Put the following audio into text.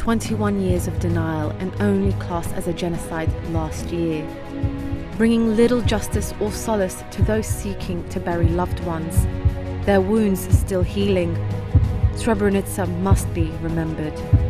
21 years of denial and only classed as a genocide last year, bringing little justice or solace to those seeking to bury loved ones, their wounds still healing. Srebrenica must be remembered.